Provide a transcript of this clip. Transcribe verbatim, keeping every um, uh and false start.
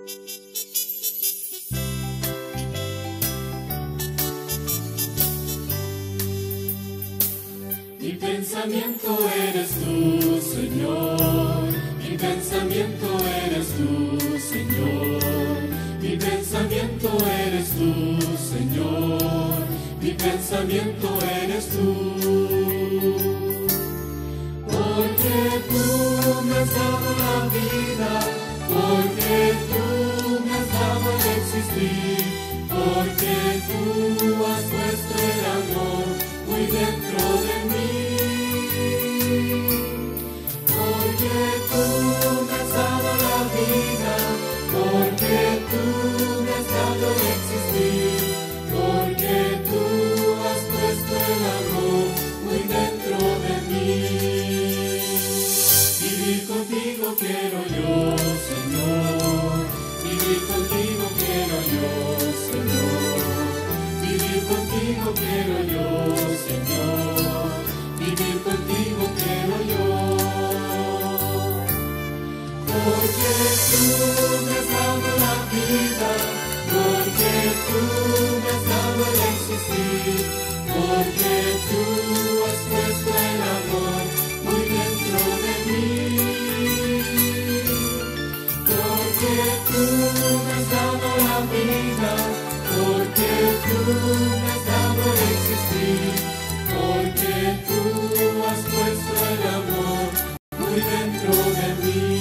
Mi pensamiento eres tú, Señor. Mi pensamiento eres tú, Señor. Mi pensamiento eres tú, Señor. Mi pensamiento eres tú. Porque tú me has dado la vida, porque tú me has dado el existir, porque tú has puesto el amor muy dentro de mí. Porque tú me has dado la vida, porque tú me has dado el existir, porque tú has puesto el amor muy dentro de mí. Vivir contigo quiero yo, Señor. Vivir contigo quiero yo, Señor. Vivir contigo quiero yo, Señor. Vivir contigo quiero yo. Porque tú me has dado la vida, porque tú me has dado el existir, porque tú has puesto el amor muy dentro de mí. Porque tú me has dado la vida, porque tú me has dado el existir, porque tú has puesto el amor muy dentro de mí.